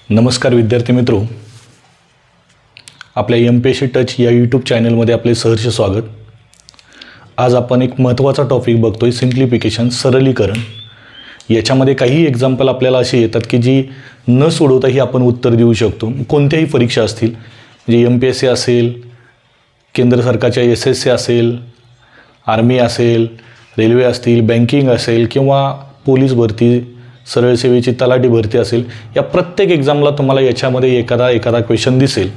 नमस्कार विद्यार्थी मित्रो, आपल्या MPSC टच या यूट्यूब चॅनलमध्ये आपले सहर्ष स्वागत। आज आपण एक महत्त्वाचा टॉपिक बघतोय, सिम्प्लिफिकेशन, सरलीकरण। याच्यामध्ये काही एक्झाम्पल आपल्याला असे येतात की जी न सोडवताही आपण उत्तर देऊ शकतो। कोणत्याही परीक्षा असतील, म्हणजे MPSC असेल, केंद्र सरकारच्या SSC असेल, आर्मी असेल, रेल्वे असतील, बँकिंग असेल किंवा पोलीस भरती, सरळ सेवेची तलाठी भरती असेल, या प्रत्येक एक्झामला तुम्हाला याच्यामध्ये एखादा क्वेश्चन दिसेल।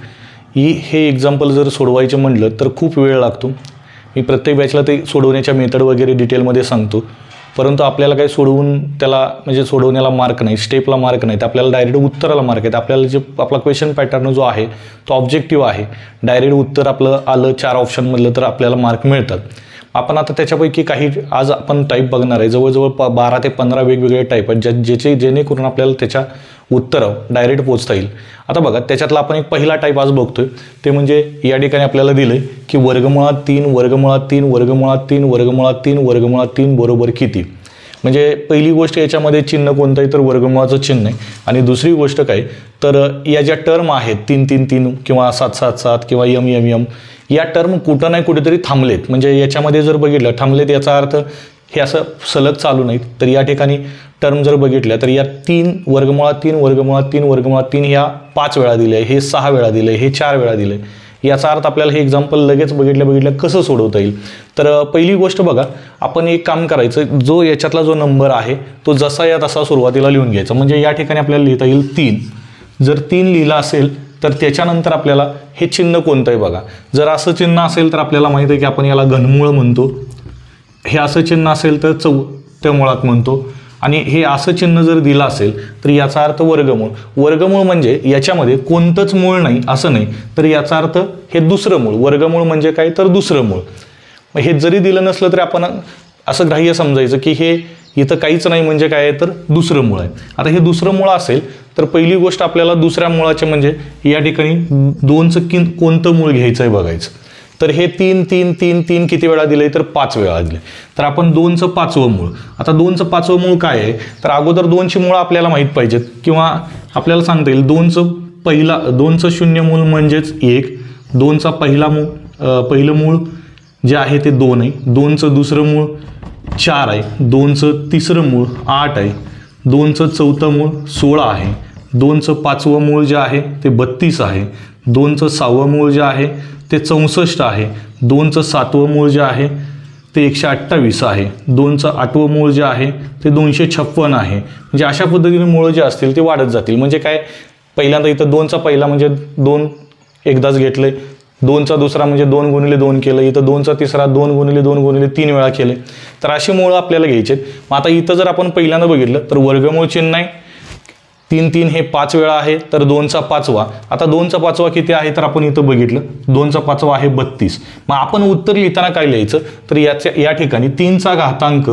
हे एक्झाम्पल जर सोडवायचे म्हटलं तर खूप वेळ लागतो। मी प्रत्येक बॅचला ते सोडवण्याच्या मेथड वगैरे डिटेलमध्ये सांगतो, परंतु आपल्याला काही सोडवून त्याला म्हणजे सोडवण्याला मार्क नाही, स्टेपला मार्क नाही, तर आपल्याला डायरेक्ट उत्तराला मार्क आहेत। आपल्याला जे आपला क्वेश्चन पॅटर्न जो आहे तो ऑब्जेक्टिव्ह आहे, डायरेक्ट उत्तर आपलं आलं 4 ऑप्शनमधलं तर आपल्याला मार्क मिळतात। आपण आता त्याच्यापैकी काही आज आपण टाईप बघणार आहे। जवळजवळ 12 ते 15 वेगवेगळे टाईप आहेत जेणेकरून आपल्याला त्याच्या उत्तरावर डायरेक्ट पोहोचता येईल। आता बघा, त्याच्यातला आपण एक पहिला टाईप आज बघतोय, ते म्हणजे या ठिकाणी आपल्याला दिलंय की वर्गमुळात 3 वर्गमुळात 3 वर्गमुळात 3 वर्गमुळात 3 वर्गमुळात 3 बरोबर किती। म्हणजे पहिली गोष्ट याच्यामध्ये चिन्ह कोणतं आहे तर वर्गमुळाचं चिन्ह आहे। आणि दुसरी गोष्ट काय तर या ज्या टर्म आहेत 3 3 3 किंवा 7 7 7 किंवा यम यम यम, या टर्म कुठं नाही कुठेतरी थांबलेत। म्हणजे याच्यामध्ये जर बघितलं थांबलेत याचा अर्थ हे असं सलग चालू नाहीत। तर या ठिकाणी टर्म जर बघितल्या तर या 3 वर्गमुळात 3 वर्गमुळात 3 वर्गमुळात 3 ह्या 5 वेळा दिले, हे 6 वेळा दिले, हे 4 वेळा दिले। याचा अर्थ आपल्याला हे एक्झाम्पल लगेच बघितल्या कसं सोडवता येईल। तर पहिली गोष्ट बघा, आपण एक काम करायचं, जो याच्यातला जो नंबर आहे तो जसा या तसा सुरुवातीला लिहून घ्यायचा। म्हणजे या ठिकाणी आपल्याला लिहिता येईल 3। जर 3 लिहिला असेल तर त्याच्यानंतर आपल्याला हे चिन्ह कोणतं आहे बघा। जर असं चिन्ह असेल तर आपल्याला माहिती आहे की आपण याला घनमूळ म्हणतो, हे असं चिन्ह असेल तर चौथ्या मुळात म्हणतो, आणि हे असं चिन्ह जर दिलं असेल तर याचा अर्थ वर्गमूळ। वर्गमूळ म्हणजे याच्यामध्ये कोणतंच मूळ नाही असं नाही, तर याचा अर्थ हे दुसरं मूळ। वर्गमूळ म्हणजे काय तर दुसरं मूळ। हे जरी दिलं नसलं तरी आपण असं ग्राह्य समजायचं की हे इथं काहीच नाही म्हणजे काय आहे तर दुसरं मूळ आहे। आता हे दुसरं मूळ असेल तर पहिली गोष्ट आपल्याला दुसऱ्या मुळाचे म्हणजे या ठिकाणी 2चं कोणतं मूळ घ्यायचं आहे बघायचं। तर हे 3 3 3 3 किती वेळा दिले तर 5 वेळा दिले, तर आपण 2चं 5वं मूळ। आता 2चं 5वं मूळ काय आहे तर अगोदर 2ची मुळं आपल्याला माहीत पाहिजेत, किंवा आपल्याला सांगता येईल 2चं शून्य मूळ म्हणजेच 1, 2चा पहिलं मूळ जे आहे ते 2 आहे, 2चं दुसरं मूळ 4 आहे, 2चं तिसरं मूळ 8 आहे, 2चं चौथं मूळ 16 आहे, 2चं 5वं मूळ जे आहे ते 32 आहे, 2चं 6वं मूळ जे आहे ते 64 आहे, 2चं 7वं मूळ जे आहे ते 128 आहे, 2चं 8वं मूळ जे आहे ते 256 आहे। म्हणजे अशा पद्धतीने मूळ जे असतील ते वाढत जातील। म्हणजे काय, पहिल्यांदा इथं 2चा पहिला म्हणजे 2 एकदाच घेतले, 2चा दुसरा म्हणजे 2 गुणिले 2 केलं, इथं 2चा तिसरा 2 गुणिले 2 गुणिले 3 वेळा केले। तर अशी मूळ आपल्याला घ्यायचे। मग आता इथं जर आपण पहिल्यांदा बघितलं तर वर्गमूळ चिन्ह आहे, 3 3 हे 5 वेळा आहे, तर 2चा 5वा। आता 2चा 5वा किती आहे तर आपण इथं बघितलं 2चा 5वा आहे 32। मग आपण उत्तर लिहिताना काय लिहायचं तर या ठिकाणी 3चा घातांक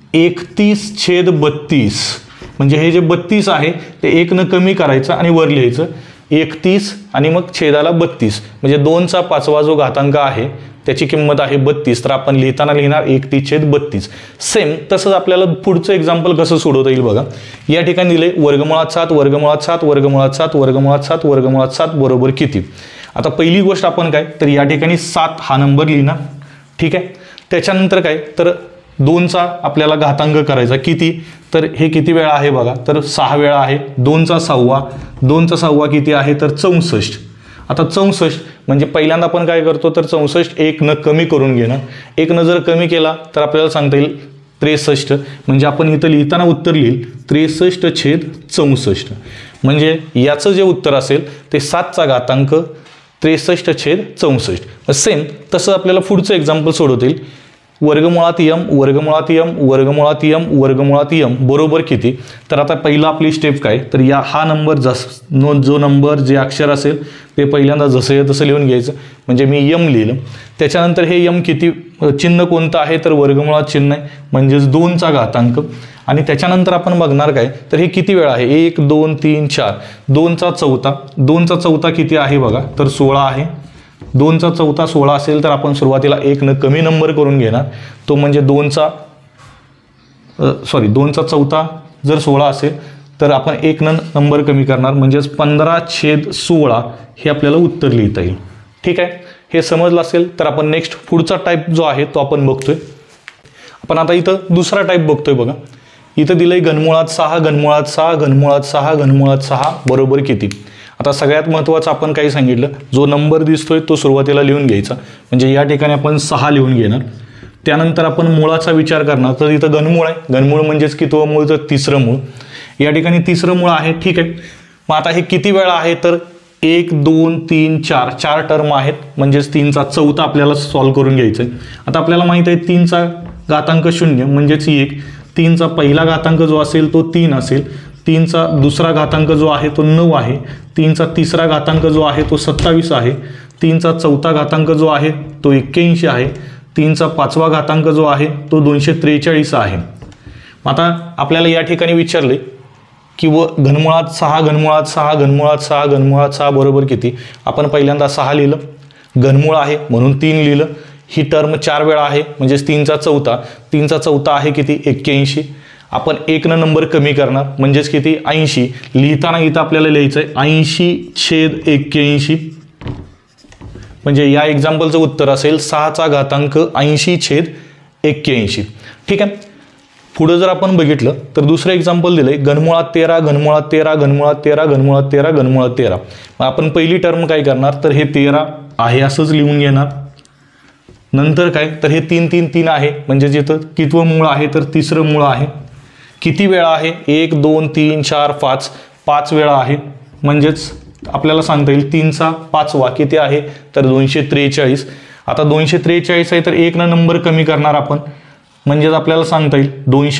31/32, म्हणजे हे जे 32 आहे ते 1 न कमी करायचं आणि वर लिहायचं 31 आणि मग छेदाला 32, म्हणजे 2चा 5वा जो घातांक आहे त्याची किंमत आहे 32, तर आपण लिहिताना लिहिणार 31/32। सेम तसंच आपल्याला पुढचं एक्झाम्पल कसं सोडवता येईल बघा। या ठिकाणी दिले वर्गमुळात 7 वर्गमुळात 7 वर्गमुळात 7 वर्गमुळात 7 वर्गमुळात 7 बरोबर किती। आता पहिली गोष्ट आपण काय तर या ठिकाणी 7 हा नंबर लिहिणार, ठीक आहे। त्याच्यानंतर काय तर 2चा आपल्याला घातांक करायचा किती, तर हे किती वेळा आहे बघा तर 6 वेळा आहे, 2चा 6वा किती आहे तर 64। आता 64 म्हणजे पहिल्यांदा आपण काय करतो तर 64 1 न कमी करून घेणार, 1 न जर कमी केला तर आपल्याला सांगता येईल 63, म्हणजे आपण इथं लिहिताना उत्तर लिहिल 63/64। म्हणजे याचं जे उत्तर असेल ते 7चा घातांक 63/64। सेम तसं आपल्याला पुढचं एक्झाम्पल सोडवता येईल, वर्गमुळात यम वर्गमुळात यम वर्गमुळात यम वर्गमुळात यम बरोबर किती। तर आता पहिला आपली स्टेप काय तर हा नंबर जो नंबर जे अक्षर असेल ते पहिल्यांदा जसं तसं लिहून घ्यायचं। म्हणजे मी यम लिहिलं, त्याच्यानंतर हे यम किती चिन्ह कोणतं आहे तर वर्गमुळात चिन्ह आहे, म्हणजेच 2चा घातांक। आणि त्याच्यानंतर आपण बघणार काय तर हे किती वेळा आहे 1 2 3 4, 2चा चौथा किती आहे बघा तर 16 आहे, 2चा चौथा 16 असेल तर आपण सुरुवातीला 1 न कमी नंबर करून घेणार, तो म्हणजे 2चा चौथा जर 16 असेल तर आपण 1 नंबर कमी करणार, म्हणजेच 15/16 हे आपल्याला उत्तर लिहिता येईल. ठीक आहे, हे समजलं असेल तर आपण नेक्स्ट पुढचा टाईप जो आहे तो आपण बघतोय. आपण आता इथं दुसरा टाईप बघतोय बघा. इथं दिलंय घनमुळात 6 घनमुळात 6 घनमुळात 6 घनमुळात 6 बरोबर किती. आता सगळ्यात महत्त्वाचं आपण काय सांगितलं, जो नंबर दिसतोय तो सुरुवातीला लिहून घ्यायचा, म्हणजे या ठिकाणी आपण 6 लिहून घेणार. त्यानंतर आपण मुळाचा विचार करणार, तर इथं घनमूळ आहे, घनमूळ म्हणजेच कितवं मूळ, तर तिसरं मूळ. या ठिकाणी तिसरं मूळ आहे. ठीक आहे, मग आता हे किती वेळा आहे, तर 1 2 3 4 4 टर्म आहेत, म्हणजेच 3चा चौथा आपल्याला सॉल्व्ह करून घ्यायचं आहे. आता आपल्याला माहित आहे 3चा घातांक 0 म्हणजेच 1, 3चा पहिला घातांक जो असेल तो 3 असेल, 3चा दुसरा घातांक जो आहे तो 9 आहे, 3चा तिसरा घातांक जो आहे तो 27 आहे, 3चा चौथा घातांक जो आहे तो 81 आहे, 3चा पाचवा घातांक जो आहे तो 243 आहे. आता आपल्याला या ठिकाणी विचारले की घनमुळात 6 घनमुळात 6 घनमुळात 6 घनमुळात 6 बरोबर किती. आपण पहिल्यांदा 6 लिहिलं, घनमूळ आहे म्हणून 3 लिहिलं. ही टर्म 4 वेळा आहे, म्हणजेच 3चा चौथा आहे किती, 81. आपण 1 नंबर कमी करणार, म्हणजेच किती, 80. लिहिताना इथं आपल्याला लिहायचं आहे 80/81, म्हणजे या एक्झाम्पलचं उत्तर असेल 6चा घातांक 80/81. ठीक आहे, पुढं जर आपण बघितलं तर दुसरं एक्झाम्पल दिलंय घनमुळात 13 घनमुळात 13 घनमुळात 13 घनमुळात 13 घनमुळात 13. मग आपण पहिली टर्म काय करणार, तर हे 13 आहे असंच लिहून घेणार. नंतर काय, तर हे 3 3 3 आहे, म्हणजे जिथं कितवं मूळ आहे, तर तिसरं मूळ आहे. किती वेळा आहे, 1 2 3 4 5 5 वेळा आहे, म्हणजेच आपल्याला सांगता येईल 3चा पाचवा किती आहे, तर 243. आता 243 आहे तर 1 नंबर कमी करणार आपण, म्हणजेच आपल्याला सांगता येईल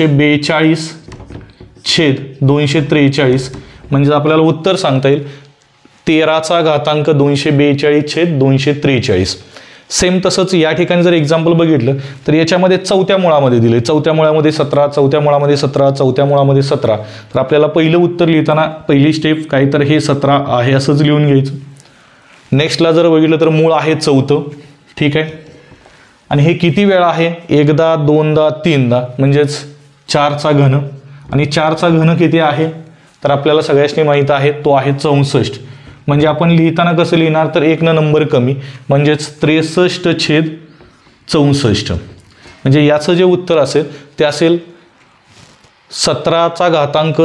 242/243, म्हणजेच आपल्याला उत्तर सांगता येईल 13चा घातांक 242/243. सेम तसंच या ठिकाणी जर एक्झाम्पल बघितलं तर याच्यामध्ये चौथ्या मुळामध्ये दिले, चौथ्या मुळामध्ये 17 चौथ्या मुळामध्ये 17 चौथ्या मुळामध्ये 17. तर आपल्याला पहिलं उत्तर लिहिताना पहिली स्टेप काय, तर हे 17 आहे असंच लिहून घ्यायचं. नेक्स्टला जर बघितलं तर मूळ आहे 4. ठीक आहे, आणि हे किती वेळा आहे, 1दा 2दा 3दा, म्हणजेच 4चा घन. आणि 4चा घन किती आहे, तर आपल्याला सगळ्यांनी माहीत आहे तो आहे 64. म्हणजे आपण लिहिताना कसं लिहिणार, तर 1 नंबर कमी, म्हणजेच 63/64. म्हणजे याचं जे उत्तर असेल ते असेल 17चा घातांक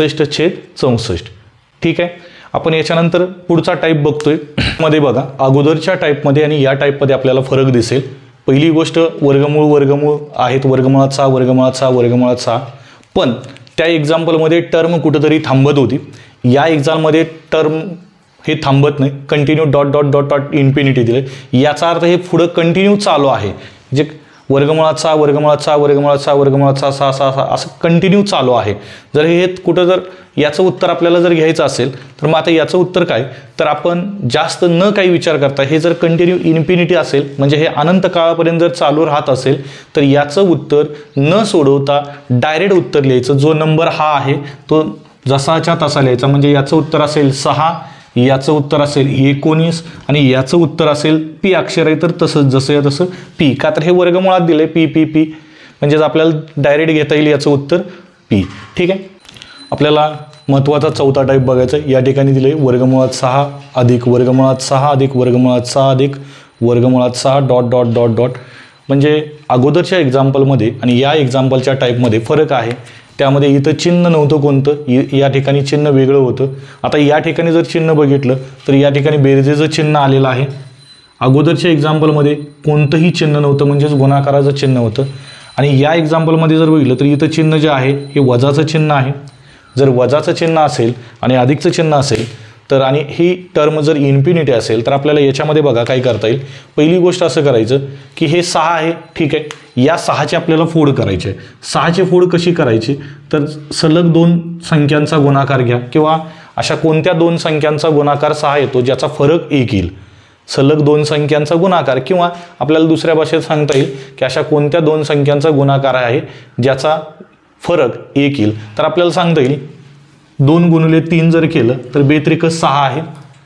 63/64. ठीक आहे, आपण याच्यानंतर पुढचा टाईप बघतोय. मध्ये बघा, अगोदरच्या टाईपमध्ये आणि या टाईपमध्ये आपल्याला फरक दिसेल. पहिली गोष्ट वर्गमूळ आहेत, वर्गमुळात 6 वर्गमुळात 6 वर्गमुळात 6. पण त्या एक्झाम्पलमध्ये टर्म कुठंतरी थांबत होती. या एक्झाममध्ये टर्म हे थांबत नाही, continue dot dot dot dot infinity दिले. याचा अर्थ हे पुढं कंटिन्यू चालू आहे, जे वर्गमुळात 6 वर्गमुळात 6 वर्गमुळात 6 वर्गमुळात 6 6 6 6 असं कंटिन्यू चालू आहे. जर हे कुठं जर याचं उत्तर आपल्याला जर घ्यायचं असेल तर मग आता याचं उत्तर काय, तर आपण जास्त न काही विचार करता हे जर कंटिन्यू इन्फिनिटी असेल, म्हणजे हे अनंत काळापर्यंत जर चालू राहत असेल, तर याचं उत्तर न सोडवता डायरेक्ट उत्तर लिहायचं. जो नंबर हा आहे तो जसाच्या तसा लिहायचा. म्हणजे याचं उत्तर असेल 6, याचं उत्तर असेल 19 आणि याचं उत्तर असेल पी अक्षर आहे तर तसंच जसं तसं पी. का तर हे वर्गमुळात दिले पी पी पी, म्हणजेच आपल्याला डायरेक्ट घेता येईल याचं उत्तर पी. ठीक आहे, आपल्याला महत्त्वाचा चौथा टाईप बघायचा आहे. या ठिकाणी दिले वर्गमुळात 6 अधिक वर्गमुळात 6 अधिक वर्गमुळात 6 अधिक वर्गमुळात 6 डॉट डॉट डॉट डॉट. म्हणजे अगोदरच्या एक्झाम्पलमध्ये आणि या एक्झाम्पलच्या टाईपमध्ये फरक आहे. त्यामध्ये इथं चिन्ह नव्हतं कोणतं, या ठिकाणी चिन्ह वेगळं होतं. आता या ठिकाणी जर चिन्ह बघितलं तर या ठिकाणी बेरजेचं चिन्ह आलेलं आहे. अगोदरच्या एक्झाम्पलमध्ये कोणतंही चिन्ह नव्हतं, म्हणजेच गुणाकाराचं चिन्ह होतं. आणि या एक्झाम्पलमध्ये जर बघितलं तर इथं चिन्ह जे आहे हे वजाचं चिन्ह आहे. जर वजाचं चिन्ह असेल आणि अधिकचं चिन्ह असेल तर आणि ही टर्म जर इन्फिनिटी असेल तर आपल्याला याच्यामध्ये बघा काय करता येईल. पहिली गोष्ट असं करायचं की हे 6 आहे, ठीक आहे, या 6चे आपल्याला फोड करायचे. 6चे फोड कशी करायची, तर सलग 2 संख्यांचा गुणाकार घ्या किंवा अशा कोणत्या 2 संख्यांचा गुणाकार 6 येतो ज्याचा फरक 1 येईल. सलग 2 संख्यांचा गुणाकार, किंवा आपल्याला दुसऱ्या भाषेत सांगता येईल की अशा कोणत्या 2 संख्यांचा गुणाकार आहे ज्याचा फरक 1 येईल. तर आपल्याला सांगता येईल 2 गुणिले 3 जर केलं तर बेत्रिक 6 आहे.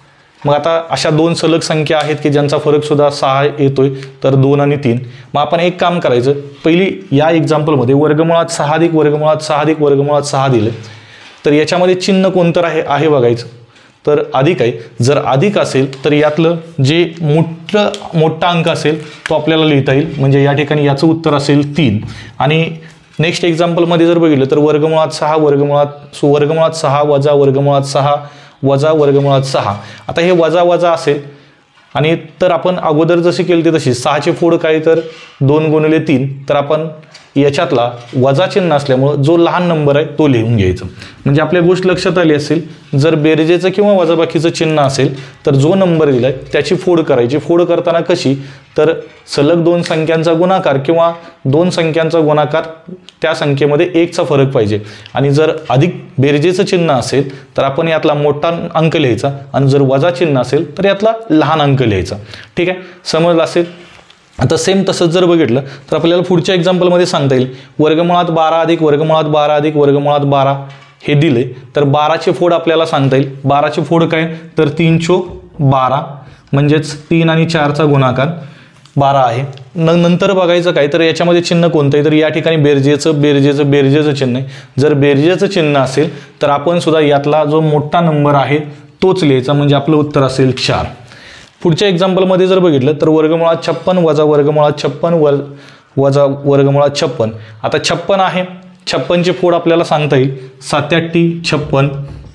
मग आता अशा 2 सलग संख्या आहेत की ज्यांचा फरक सुद्धा 6 येतोय, तर 2 आणि 3. मग आपण एक काम करायचं, पहिली या एक्झाम्पलमध्ये वर्गमुळात 6 अधिक वर्गमुळात 6 अधिक वर्गमुळात 6 दिले. तर याच्यामध्ये चिन्ह कोणतं आहे बघायचं. तर अधिक आहे. जर अधिक असेल तर यातलं जे मोठा अंक असेल तो आपल्याला लिहिता येईल. म्हणजे या ठिकाणी याचं उत्तर असेल 3. आणि नेक्स्ट एक्झाम्पलमध्ये जर बघितलं तर वर्गमुळात 6 वर्गमुळात 6 वजा वर्गमुळात 6 वजा वर्गमुळात 6. आता हे वजा वजा असेल आणि तर आपण अगोदर जसे केले ते तशी 6चे फोड काय तर 2 गुणिले 3. तर आपण याच्यातला वजा चिन्ह असल्यामुळं जो लहान नंबर आहे तो लिहून घ्यायचा. म्हणजे आपल्या गोष्ट लक्षात आली असेल. जर बेरजेचं किंवा वजाबाकीचं चिन्ह असेल तर जो नंबर दिला आहे त्याची फोड करायची. फोड करताना कशी तर सलग 2 संख्यांचा गुणाकार किंवा 2 संख्यांचा गुणाकार त्या संख्येमध्ये 1चा फरक पाहिजे. आणि जर अधिक बेरजेचं चिन्ह असेल तर आपण यातला मोठा अंक लिहायचा आणि जर वजा चिन्ह असेल तर यातला लहान अंक लिहायचा. ठीक आहे, समजलं असेल. आता सेम तसंच जर बघितलं तर आपल्याला पुढच्या एक्झाम्पलमध्ये सांगता येईल वर्गमुळात 12 अधिक वर्गमुळात 12 अधिक वर्गमुळात 12 हे दिले. तर 12चे फोड आपल्याला सांगता येईल. 12चे फोड काय तर 3 चोक 12 म्हणजेच 3 आणि 4चा गुणाकार 12 आहे. नंतर बघायचं काय तर याच्यामध्ये चिन्ह कोणतं आहे तर या ठिकाणी बेरजेचं चिन्ह आहे. जर बेरजेचं चिन्ह असेल तर आपण सुद्धा यातला जो मोठा नंबर आहे तोच लिहायचा. म्हणजे आपलं उत्तर असेल 4. पुढच्या एक्झाम्पलमध्ये जर बघितलं तर वर्गमुळात 56 वजा वर्गमुळात 56 वजा वर्गमुळात 56. आता 56 आहे. 56चे फोड आपल्याला सांगता येईल 7 8 56.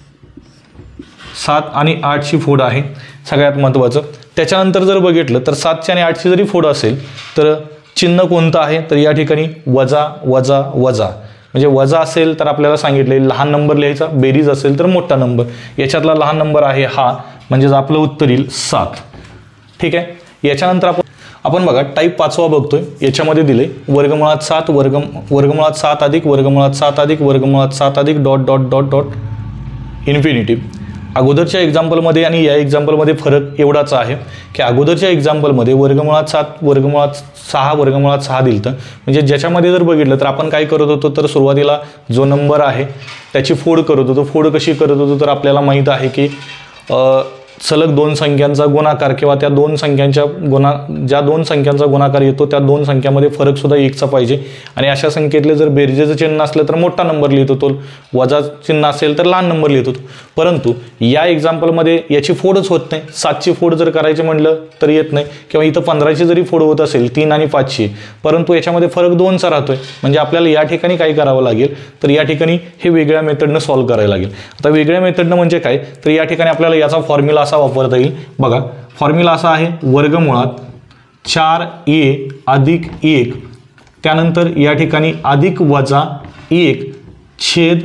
7 आणि 8ची फोड आहे सगळ्यात महत्त्वाचं. त्याच्यानंतर जर बघितलं तर 7ची आणि 8ची जरी फोड असेल तर चिन्ह कोणतं आहे तर या ठिकाणी वजा वजा वजा. म्हणजे वजा असेल तर आपल्याला सांगितले लहान नंबर लिहायचा. बेरीज असेल तर मोठा नंबर. याच्यातला लहान नंबर आहे हा. म्हणजेच आपलं उत्तर येईल 7. ठीक आहे. याच्यानंतर आपण बघा टाईप 5वा बघतोय. याच्यामध्ये दिले वर्गमुळात 7 वर्गमुळात 7 अधिक वर्गमुळात 7 अधिक वर्गमुळात 7 अधिक dot dot dot dot infinity. अगोदरच्या एक्झाम्पलमध्ये आणि या एक्झाम्पलमध्ये फरक एवढाच आहे की अगोदरच्या एक्झाम्पलमध्ये वर्गमुळात 7 वर्गमुळात 6 वर्गमुळात 6 दिलं होतं. म्हणजे ज्याच्यामध्ये जर बघितलं तर आपण काय करत होतो तर सुरुवातीला जो नंबर आहे त्याची फोड करत होतो. फोड कशी करत होतो तर आपल्याला माहीत आहे की सलग 2 संख्यांचा गुणाकार किंवा त्या 2 संख्यांच्या ज्या 2 संख्यांचा गुणाकार येतो त्या 2 संख्यामध्ये फरक सुद्धा 1चा पाहिजे. आणि अशा संख्येतले जर बेरजेचं चिन्ह असलं तर मोठा नंबर लिहित होतो. वजा चिन्ह असेल तर लहान नंबर लिहित होतो. परंतु या एक्झाम्पलमध्ये याची फोडच होत नाही. 7ची फोड जर करायची म्हटलं तर येत नाही. किंवा इथं 15ची जरी फोड होत असेल 3 आणि 5ची, परंतु याच्यामध्ये फरक 2चा राहतोय. म्हणजे आपल्याला या ठिकाणी काय करावं लागेल तर या ठिकाणी हे वेगळ्या मेथडनं सॉल्व्ह करायला लागेल. आता वेगळ्या मेथडनं म्हणजे काय तर या ठिकाणी आपल्याला याचा फॉर्म्युला असा वापरता येईल. बघा फॉर्म्युला असा आहे वर्गमुळात 4a अधिक 1 त्यानंतर या ठिकाणी अधिक वजा 1 छेद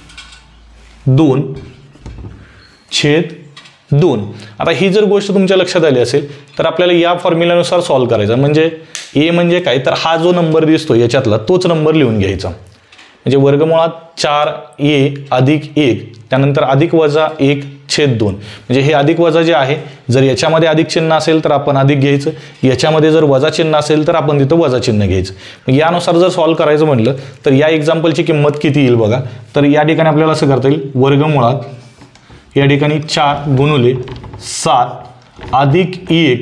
2. आता ही जर गोष्ट तुमच्या लक्षात आली असेल तर आपल्याला या फॉर्म्युल्यानुसार सॉल्व्ह करायचा. म्हणजे a म्हणजे काय तर हा जो नंबर दिसतो याच्यातला तोच नंबर लिहून घ्यायचा. म्हणजे वर्गमुळात 4a अधिक 1 त्यानंतर अधिक वजा 1 छेद 2. म्हणजे हे अधिक वजा जे आहे जर याच्यामध्ये अधिक चिन्ह असेल तर आपण अधिक घ्यायचं. याच्यामध्ये जर वजा चिन्ह असेल तर आपण तिथं वजा चिन्ह घ्यायचं. यानुसार जर सॉल्व्ह करायचं म्हटलं तर या एक्झाम्पलची किंमत किती येईल बघा. तर या ठिकाणी आपल्याला असं करता येईल वर्गमुळात या ठिकाणी 4 गुणिले 7 अधिक 1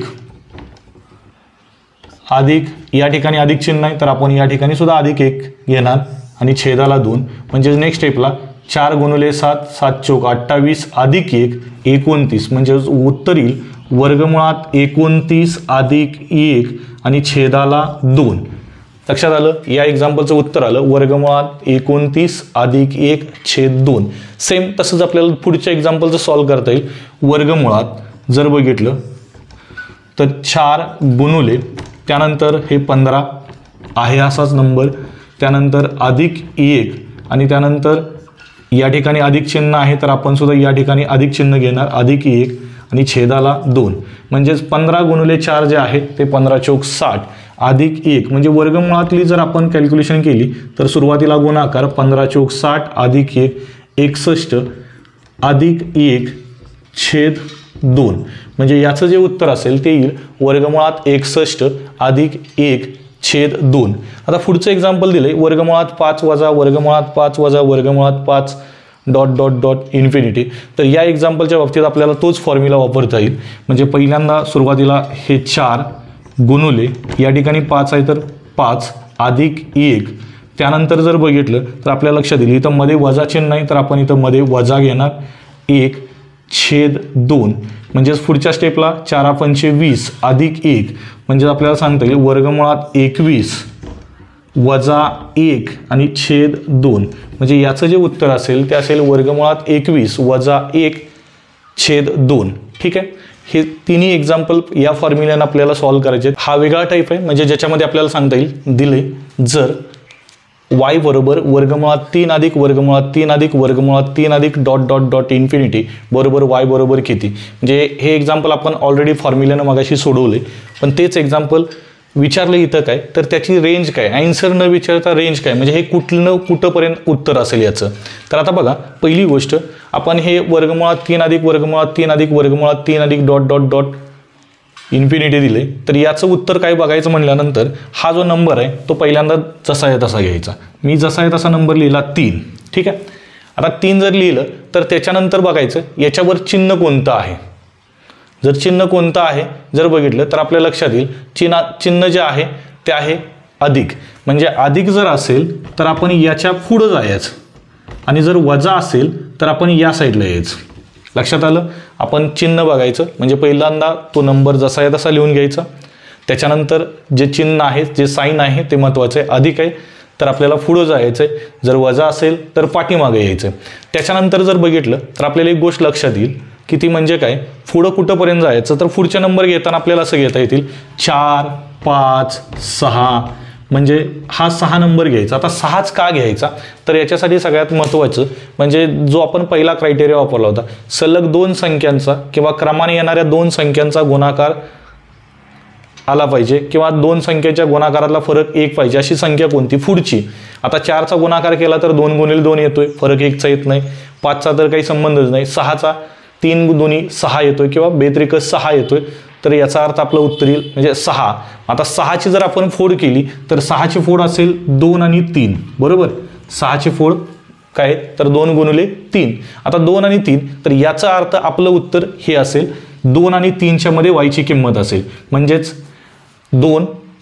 अधिक या ठिकाणी अधिक चिन्ह आहे तर आपण या ठिकाणी सुद्धा अधिक 1 घेणार आणि छेदाला 2. म्हणजे नेक्स्ट स्टेपला 4 गुणिले 7 7 चौक 28 अधिक 1 29. म्हणजे उत्तर येईल वर्गमुळात 29 अधिक 1 आणि छेदाला 2. लक्षात आलं. या एक्झाम्पलचं उत्तर आलं वर्गमुळात 29 अधिक 1 छेद 2. सेम तसंच आपल्याला पुढच्या एक्झाम्पलचं सॉल्व्ह करता येईल. वर्गमुळात जर बघितलं तर 4 गुणिले त्यानंतर हे 15 आहे असाच नंबर त्यानंतर अधिक 1 आणि त्यानंतर या ठिकाणी अधिक चिन्ह आहे तर आपण सुद्धा या ठिकाणी अधिक चिन्ह घेणार अधिक 1 आणि छेदाला 2. म्हणजेच 15 गुणिले 4 जे आहे ते 15 चौक 60 अधिक 1. म्हणजे वर्गमुळातली जर आपण कॅल्क्युलेशन केली तर सुरुवातीला गुणाकार 15 चौक 60 अधिक 1 61 अधिक 1 छेद 2. म्हणजे याचं जे उत्तर असेल ते येईल वर्गमुळात 61 अधिक 1 छेद 2. आता पुढचं एक्झाम्पल दिले वर्गमुळात 5 वजा वर्गमुळात 5 वजा वर्गमुळात 5 डॉट डॉट डॉट इन्फिनिटी. तर या एक्झाम्पलच्या बाबतीत आपल्याला तोच फॉर्म्युला वापरता येईल. म्हणजे पहिल्यांदा सुरुवातीला हे 4 गुणिले या ठिकाणी 5 आहे तर 5 अधिक 1 त्यानंतर जर बघितलं तर आपल्या लक्षात येईल इथं मध्ये वजा चिन्ह नाही, तर आपण इथं मध्ये वजा घेणार 1/2, म्हणजेच पुढच्या स्टेपला 4×5 अधिक 1, म्हणजे आपल्याला सांगता येईल वर्गमुळात 21 वजा 1 आणि छेद 2, म्हणजे याचं जे उत्तर असेल ते असेल वर्गमुळात 21 वजा 1 छेद 2. ठीक आहे, हे तिन्ही एक्झाम्पल या फॉर्म्युल्यानं आपल्याला सॉल्व्ह करायचे. हा वेगळा टाईप आहे, म्हणजे ज्याच्यामध्ये आपल्याला सांगता येईल दिले जर y बरोबर वर्गमुळात 3 अधिक वर्गमुळात 3 अधिक वर्गमुळात 3 अधिक डॉट डॉट डॉट इन्फिनिटी बरोबर y बरोबर किती. म्हणजे हे एक्झाम्पल आपण ऑलरेडी फॉर्म्युल्यानं मगाशी सोडवले, पण तेच एक्झाम्पल विचारलं इथं काय, तर त्याची रेंज काय, आन्सर न विचारता रेंज काय, म्हणजे हे कुठंपर्यंत उत्तर असेल याचं. तर आता बघा, पहिली गोष्ट आपण हे वर्गमुळात 3 अधिक वर्गमुळात 3 अधिक वर्गमुळात 3 अधिक डॉट डॉट डॉट इन्फिनिटी दिले, तर याचं उत्तर काय बघायचं म्हटल्यानंतर हा जो नंबर आहे तो पहिल्यांदा जसा आहे तसा घ्यायचा. मी जसा आहे तसा नंबर लिहिला 3. ठीक आहे, आता 3 जर लिहिलं तर त्याच्यानंतर बघायचं याच्यावर चिन्ह कोणतं आहे. जर चिन्ह कोणतं आहे जर बघितलं तर आपल्या लक्षात येईल चिन्ह जे आहे ते आहे अधिक, म्हणजे अधिक जर असेल तर आपण याच्या पुढं जायचं, आणि जर वजा असेल तर आपण या साईडला यायचं. लक्षात आलं, आपण चिन्ह बघायचं, म्हणजे पहिल्यांदा तो नंबर जसा आहे तसा लिहून घ्यायचा. त्याच्यानंतर जे चिन्ह आहे जे साईन आहे ते महत्त्वाचं आहे. अधिक आहे तर आपल्याला पुढं जायचं आहे, जर वजा असेल तर पाठीमागे यायचं. त्याच्यानंतर जर बघितलं तर आपल्याला एक गोष्ट लक्षात येईल की ती म्हणजे काय, पुढं कुठंपर्यंत जायचं, तर पुढचे नंबर घेताना आपल्याला असं घेता येतील 4, 5, 6, म्हणजे हा 6 नंबर घ्यायचा. आता 6च का घ्यायचा, तर याच्यासाठी सगळ्यात महत्त्वाचं म्हणजे जो आपण पहिला क्रायटेरिया वापरला होता, सलग 2 संख्यांचा किंवा क्रमाने येणाऱ्या 2 संख्यांचा गुणाकार आला पाहिजे, किंवा 2 संख्येच्या गुणाकारातला फरक 1 पाहिजे. अशी संख्या कोणती, पुढची. आता 4चा गुणाकार केला तर 2 गुणिले 2 येतोय, फरक 1चा येत नाही. 5चा तर काही संबंधच नाही. 6चा 3 दुनी 6 येतोय किंवा बेत्रिकस 6 येतोय, तर याचा अर्थ आपलं उत्तर येईल म्हणजे 6. आता 6ची जर आपण फोड केली तर 6ची फोड असेल 2 आणि 3, बरोबर. 6ची फोड काय, तर 2 गुणिले 3. आता 2 आणि 3, तर याचा अर्थ आपलं उत्तर हे असेल 2 आणि 3च्या मध्ये वायची किंमत असेल, म्हणजेच 2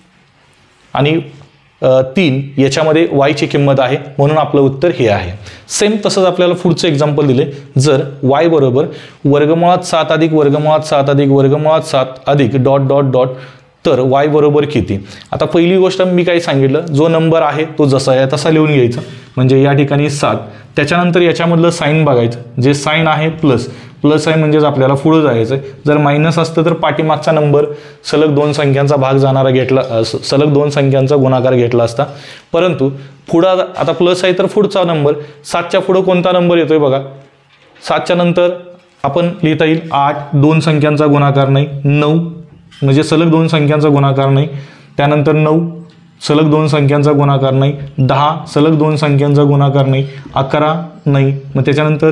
आणि 3 याच्यामध्ये वायची किंमत आहे, म्हणून आपलं उत्तर हे आहे. सेम तसंच आपल्याला पुढचं एक्झाम्पल दिले, जर y बरोबर वर्गमुळात 7 अधिक वर्गमुळात 7 अधिक वर्गमुळात 7 अधिक डॉट डॉट डॉट, तर y बरोबर किती. आता पहिली गोष्ट मी काय सांगितलं, जो नंबर आहे तो जसा आहे तसा लिहून घ्यायचा, म्हणजे या ठिकाणी 7. त्याच्यानंतर याच्यामधलं साईन बघायचं, जे साईन आहे प्लस आहे म्हणजेच आपल्याला पुढं जायचं आहे. जर मायनस असतं तर पाठीमागचा नंबर सलग 2 संख्यांचा भाग जाणारा घेतला, सलग 2 संख्यांचा गुणाकार घेतला असता. परंतु पुढं आता प्लस आहे तर पुढचा नंबर 7च्या पुढं कोणता नंबर येतोय बघा. 7च्या नंतर आपण लिहिता येईल 8, 2 संख्यांचा गुणाकार नाही. 9 म्हणजे सलग 2 संख्यांचा गुणाकार नाही. त्यानंतर 9 सलग 2 संख्यांचा गुणाकार नाही. 10 सलग 2 संख्यांचा गुणाकार नाही. 11 नाही. मग त्याच्यानंतर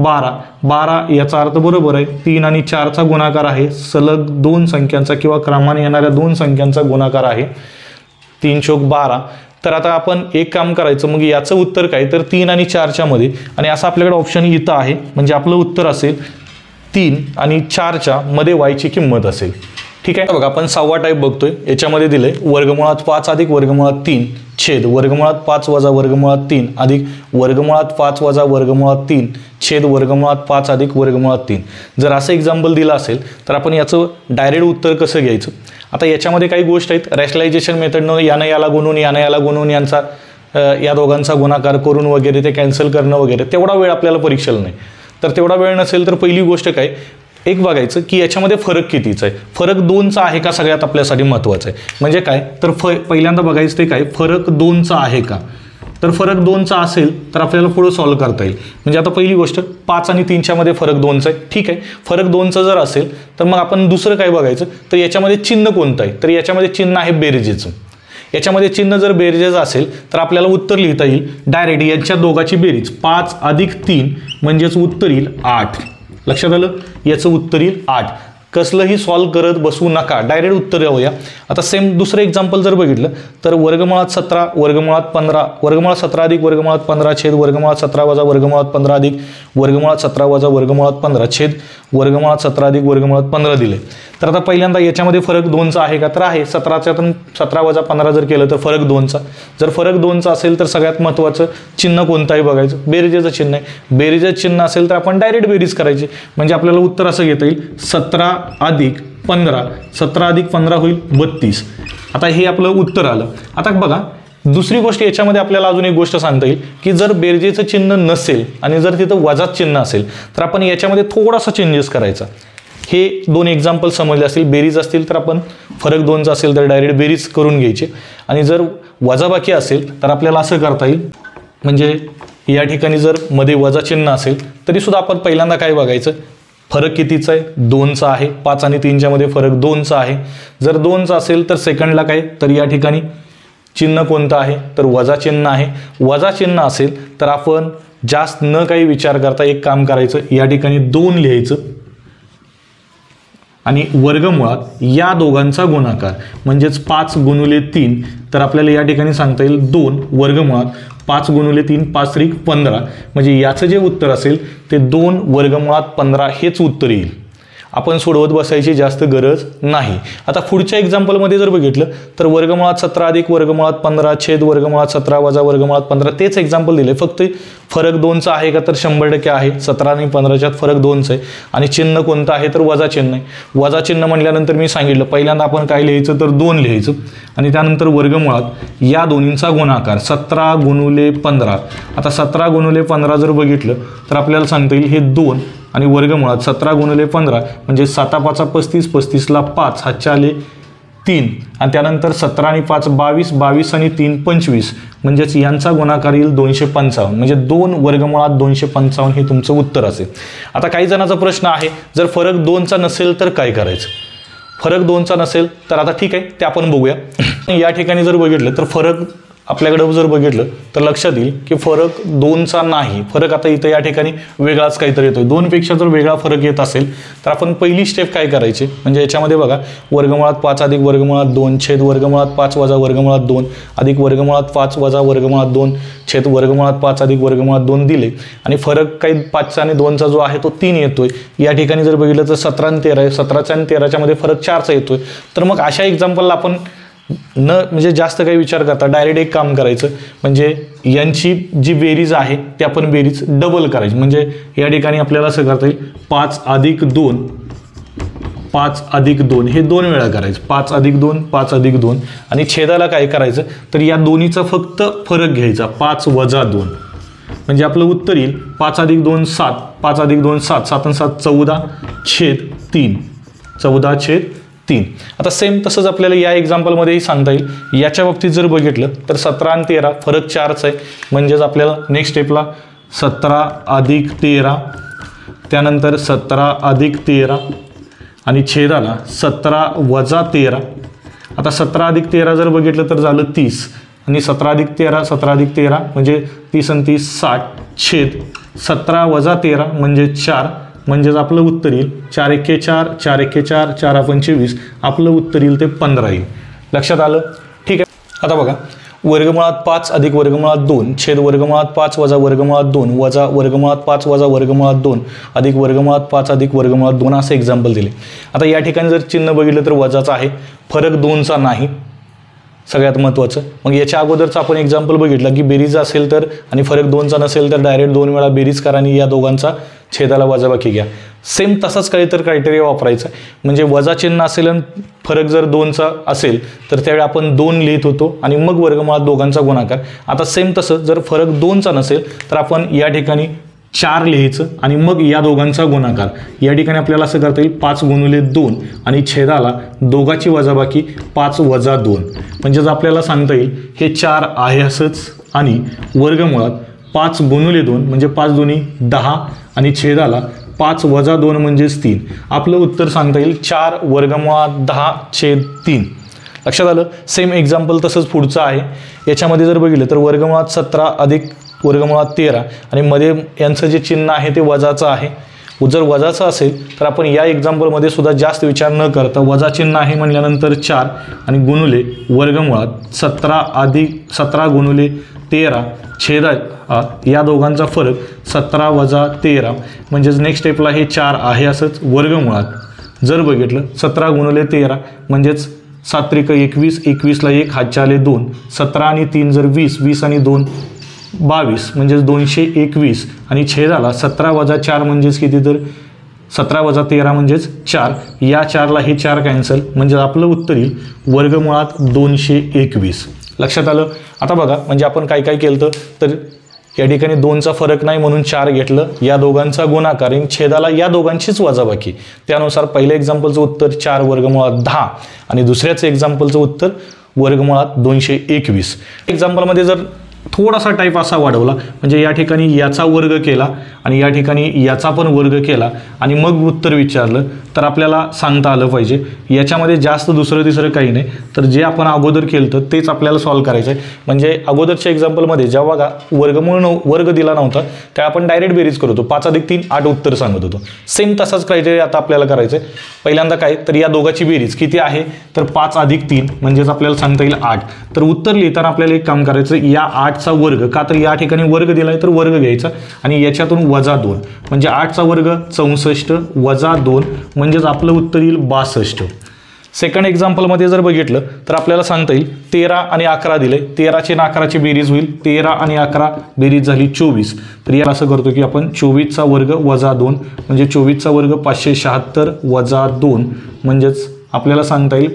12 याचा अर्थ बरोबर आहे 3 आणि 4चा गुणाकार आहे, सलग 2 संख्यांचा किंवा क्रमाने येणाऱ्या 2 संख्यांचा गुणाकार आहे. 3 चोक 12. तर आता आपण एक काम करायचं, मग याचं उत्तर काय, तर 3 आणि 4च्या मध्ये, आणि असं आपल्याकडे ऑप्शन इथं आहे, म्हणजे आपलं उत्तर असेल 3 आणि 4च्या मध्ये वायची किंमत असेल. ठीक आहे, बघा आपण 6वा टाईप बघतोय. याच्यामध्ये दिले वर्गमुळात 5 अधिक वर्गमुळात 3 छेद वर्गमुळात 5 वजा वर्गमुळात 3 अधिक वर्गमुळात 5 वजा वर्गमुळात 3 छेद वर्गमुळात 5 अधिक वर्गमुळात 3. जर असं एक्झाम्पल दिलं असेल तर आपण याचं डायरेक्ट उत्तर कसं घ्यायचं. आता याच्यामध्ये काही गोष्ट आहेत, रॅशनलायझेशन मेथडनं यानं याला गुणून यानं याला गुणून यांचा या दोघांचा गुणाकार करून वगैरे ते कॅन्सल करणं वगैरे, तेवढा वेळ आपल्याला परीक्षेला नाही. तर तेवढा वेळ नसेल तर पहिली गोष्ट काय, एक बघायचं की याच्यामध्ये फरक कितीचा आहे. फरक 2चा आहे का, सगळ्यात आपल्यासाठी महत्त्वाचं आहे. म्हणजे काय, तर पहिल्यांदा बघायचं ते काय, फरक 2चा आहे का. तर फरक 2चा असेल तर आपल्याला पुढं सॉल्व्ह करता येईल. म्हणजे आता पहिली गोष्ट 5 आणि 3च्या मध्ये फरक 2चा आहे. ठीक आहे, फरक 2चा जर असेल तर मग आपण दुसरं काय बघायचं, तर याच्यामध्ये चिन्ह कोणतं आहे. तर याच्यामध्ये चिन्ह आहे बेरजेचं. याच्यामध्ये चिन्ह जर बेरजेचं असेल तर आपल्याला उत्तर लिहिता येईल डायरेक्ट यांच्या दोघाची बेरीज 5 अधिक 3 म्हणजेच उत्तर येईल 8. लक्षात आलं, याचं उत्तर येईल 8. कसलंही सॉल्व्ह करत बसू नका, डायरेक्ट उत्तर येऊया. आता सेम दुसरं एक्झाम्पल जर बघितलं तर वर्गमुळात 17 वर्गमुळात 15 वर्गमुळात 17 अधिक वर्गमुळात 15 छेद वर्गमुळात 17 वजा वर्गमुळात 15 अधिक वर्गमुळात 17 वजा वर्गमुळात 15 छेद वर्गमुळात 17 अधिक वर्गमुळात 15 दिले. तर आता पहिल्यांदा याच्यामध्ये फरक 2चा आहे का, तर आहे. 17च्यातून 17 वजा 15 जर केलं तर फरक 2चा. जर फरक 2चा असेल तर सगळ्यात महत्त्वाचं चिन्ह कोणतं आहे बघायचं. बेरीजेचं चिन्ह आहे. बेरीजेचं चिन्ह असेल तर आपण डायरेक्ट बेरीज करायची. म्हणजे आपल्याला उत्तर असं घेता येईल 17 अधिक 15. 17 अधिक 15 होईल 32. आता हे आपलं उत्तर आलं. आता बघा दुसरी गोष्ट याच्यामध्ये आपल्याला अजून एक गोष्ट सांगता येईल की जर बेरजेचं चिन्ह नसेल आणि जर तिथं वजाच चिन्ह असेल तर आपण याच्यामध्ये थोडासा चेंजेस करायचा. हे 2 एक्झाम्पल समजले असतील. बेरीज असतील तर आपण फरक 2चा असेल तर डायरेक्ट बेरीज करून घ्यायची आणि जर वजाबाकी असेल तर आपल्याला असं करता येईल. म्हणजे या ठिकाणी जर मध्ये वजा चिन्ह असेल तरी सुद्धा आपण पहिल्यांदा काय बघायचं, फरक कितीचा आहे, 2चा आहे. 5 आणि 3च्या मध्ये फरक 2चा आहे. जर 2चा असेल तर सेकंडला काय, तर या ठिकाणी चिन्ह कोणतं आहे, तर वजा चिन्ह आहे. वजा चिन्ह असेल तर आपण जास्त न काही विचार करता एक काम करायचं, या ठिकाणी 2 लिहायचं आणि वर्गमुळात या दोघांचा गुणाकार म्हणजेच 5 गुणिले 3. तर आपल्याला या ठिकाणी सांगता येईल 2 वर्गमुळात 5 गुणिले 3 5 त्रिक 15. म्हणजे याचं जे उत्तर असेल ते 2 वर्गमुळात 15 हेच उत्तर येईल. आपण सोडवत बसायची जास्त गरज नाही. आता पुढच्या एक्झाम्पलमध्ये जर बघितलं तर वर्गमुळात 17 अधिक वर्गमुळात 15 छेद वर्गमुळात 17 वजा वर्गमुळात 15 तेच एक्झाम्पल दिले. फक्त फरक 2चा आहे का, तर 100% आहे. 17 आणि 15च्यात फरक 2चा आहे आणि चिन्ह कोणतं आहे, तर वजा चिन्ह आहे. वजा चिन्ह म्हटल्यानंतर मी सांगितलं पहिल्यांदा आपण काय लिहायचं, तर 2 लिहायचं आणि त्यानंतर वर्गमुळात या दोन्हींचा गुणाकार 17 गुणिले 15. आता 17 गुणिले 15 जर बघितलं तर आपल्याला सांगता येईल हे 2 आणि वर्गमुळात 17 गुणिले 15 म्हणजे 7 5 35, 35ला 5 हातचे आले 3 आणि त्यानंतर 17 आणि 5 22, 22 आणि 3 25 म्हणजेच यांचा गुणाकार येईल 255. म्हणजे 2 वर्गमुळात 255 हे तुमचं उत्तर असेल. आता काही जणांचा प्रश्न आहे जर फरक 2चा नसेल तर काय करायचं. फरक 2चा नसेल तर आता ठीक आहे ते आपण बघूया. या ठिकाणी जर बघितलं तर फरक आपल्याकडे जर बघितलं तर लक्षात येईल की फरक 2चा नाही. फरक आता इथं या ठिकाणी वेगळाच काहीतरी येतोय. 2 पेक्षा जर वेगळा फरक येत असेल तर आपण पहिली स्टेप काय करायची, म्हणजे याच्यामध्ये बघा वर्गमुळात 5 अधिक वर्गमुळात 2 छेद वर्गमुळात 5 वजा वर्गमुळात 2 अधिक वर्गमुळात 5 वजा वर्गमुळात 2 छेद वर्गमुळात 5 अधिक वर्गमुळात 2 दिले आणि फरक काही 5चा आणि 2चा जो आहे तो 3 येतोय. या ठिकाणी जर बघितलं तर 17 आणि 13 आहे. 17च्या आणि 13च्या मध्ये फरक 4चा येतोय. तर मग अशा एक्झाम्पलला आपण म्हणजे जास्त काही विचार करता डायरेक्ट एक काम करायचं, म्हणजे यांची जी बेरीज आहे ते आपण बेरीज डबल करायची. म्हणजे या ठिकाणी आपल्याला असं करता येईल 5 अधिक 2 5 अधिक 2 हे 2 वेळा करायचं. 5 अधिक 2 5 अधिक 2 आणि छेदाला काय करायचं, तर या दोन्हीचा फक्त फरक घ्यायचा 5 वजा 2. म्हणजे आपलं उत्तर येईल 5 अधिक 2 7, 5 अधिक 2 7, 7 आणि 7 14 छेद 3, 14 छेद 3. आता सेम तसंच आपल्याला या एक्झाम्पलमध्येही सांगता येईल. याच्या बाबतीत जर बघितलं तर 17 आणि 13 फरक 4चा आहे. म्हणजेच आपल्याला नेक्स्ट स्टेपला 17 अधिक 13 त्यानंतर 17 अधिक 13 आणि छेदाला 17 वजा 13. आता 17 अधिक 13 जर बघितलं तर झालं 30 आणि 17 अधिक 13 म्हणजे 30 आणि 30 60 छेद 17 वजा 13 म्हणजे 4. म्हणजेच आपलं उत्तर येईल 4 एके 4 4 एके 4 4 25. आपलं उत्तर येईल ते 15 येईल. लक्षात आलं, ठीक आहे. आता बघा वर्गमुळात 5 अधिक वर्गमुळात 2 छेद वर्गमुळात 5 वजा वर्गमुळात 2 वजा वर्गमुळात 5 वजा वर्गमुळात 2 अधिक वर्गमुळात 5 अधिक वर्गमुळात 2 असं एक्झाम्पल दिले. आता या ठिकाणी जर चिन्ह बघितलं तर वजाचं आहे, फरक 2चा नाही सगळ्यात महत्त्वाचं. मग याच्या अगोदरचं आपण एक्झाम्पल बघितलं की बेरीज असेल तर आणि फरक 2चा नसेल तर डायरेक्ट 2 वेळा बेरीज करा आणि या दोघांचा छेदाला वजाबाकी घ्या. सेम तसाच काहीतरी क्रायटेरिया वापरायचा. म्हणजे वजा चिन्ह असेल आणि फरक जर 2चा असेल तर त्यावेळी आपण 2 लिहित होतो आणि मग वर्गमुळात दोघांचा गुणाकार. आता सेम तसं जर फरक 2चा नसेल तर आपण या ठिकाणी 4 लिहायचं आणि मग या दोघांचा गुणाकार. या ठिकाणी आपल्याला असं करता येईल 5 गुणिले 2 आणि छेदाला दोघाची वजाबाकी 5 वजा 2. म्हणजेच आपल्याला सांगता येईल हे 4 आहे असंच आणि वर्गमुळात 5 गुणिले 2 म्हणजे 5 दुनी 10 आणि छेदाला 5 वजा 2 म्हणजेच 3. आपलं उत्तर सांगता येईल 4 वर्गमुळात 10 छेद 3. लक्षात आलं. सेम एक्झाम्पल तसंच पुढचं आहे. याच्यामध्ये जर बघितलं तर वर्गमुळात 17 अधिक वर्गमुळात 13 आणि मध्ये यांचं जे चिन्ह आहे ते वजाचं आहे. जर वजाचं असेल तर आपण या एक्झाम्पलमध्ये सुद्धा जास्त विचार न करता वजा चिन्ह आहे म्हणल्यानंतर 4 आणि गुणुले वर्गमुळात 17 गुणुले 13 छेदात या दोघांचा फरक 17 वजा 13 म्हणजेच नेक्स्ट स्टेपला हे 4 आहे असंच वर्गमुळात जर बघितलं 17 गुणुले 13 म्हणजेच 7 त्रिक 21, 21ला 1 हातच्या आले 2, 17 आणि 3 जर 20, 20 आणि 2 22 म्हणजेच 221 आणि छेदाला 17 वजा 4 म्हणजेच किती तर 17 वजा 13 म्हणजेच 4, या 4ला हे 4 कॅन्सल म्हणजे आपलं उत्तर येईल वर्गमुळात 221. लक्षात आलं. आता बघा म्हणजे आपण काय काय केलं तर या ठिकाणी 2चा फरक नाही म्हणून 4 घेतलं, या दोघांचा गुणाकार आणि छेदाला या दोघांचीच वजाबाकी, त्यानुसार पहिल्या एक्झाम्पलचं उत्तर 4 वर्गमुळात 10 आणि दुसऱ्याचं एक्झाम्पलचं उत्तर वर्गमुळात 221. एक्झाम्पलमध्ये जर थोडासा टाईप असा वाढवला म्हणजे या ठिकाणी याचा वर्ग केला आणि या ठिकाणी याचा पण वर्ग केला आणि मग उत्तर विचारलं तर आपल्याला सांगता आलं पाहिजे. याच्यामध्ये जास्त दुसरं तिसरं काही नाही, तर जे आपण अगोदर केलं तर तेच आपल्याला सॉल्व करायचं आहे. म्हणजे अगोदरच्या एक्झाम्पलमध्ये जेव्हा वर्ग दिला नव्हता त्या आपण डायरेक्ट बेरीज करत होतो, 5 अधिक 3 8 उत्तर सांगत होतो. सेम तसाच क्रायटेरिया आता आपल्याला करायचं आहे. पहिल्यांदा काय तर या दोघांची बेरीज किती आहे तर 5 अधिक 3 म्हणजेच आपल्याला सांगता येईल 8. तर उत्तर लिहिताना आपल्याला एक काम करायचं, या 8चा वर्ग का तर या ठिकाणी वर्ग दिला आहे तर वर्ग घ्यायचा आणि याच्यातून वजा 2 म्हणजे 8चा वर्ग 64 वजा 2 म्हणजेच आपलं उत्तर येईल 62. सेकंड एक्झाम्पलमध्ये जर बघितलं तर आपल्याला सांगता येईल 13 आणि 11 दिले, 13ची आणि 11ची बेरीज होईल, 13 आणि 11 बेरीज झाली 24. तर याला असं करतो की आपण 24चा वर्ग वजा 2 म्हणजे 24चा वर्ग 576 वजा 2 म्हणजेच आपल्याला सांगता येईल